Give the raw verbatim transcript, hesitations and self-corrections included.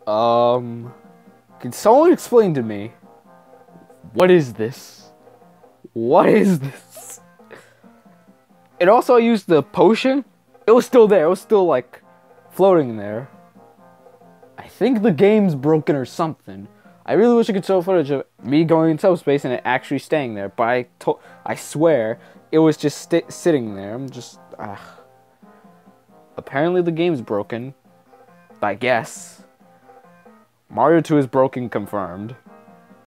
Um, can someone explain to me, what is this? What is this? And also I used the potion. It was still there. It was still, like, floating there. I think the game's broken or something. I really wish I could show footage of me going in subspace and it actually staying there. But I, to I swear, it was just sitting there. I'm just... Ugh. Apparently the game's broken. I guess. Mario two is broken, confirmed.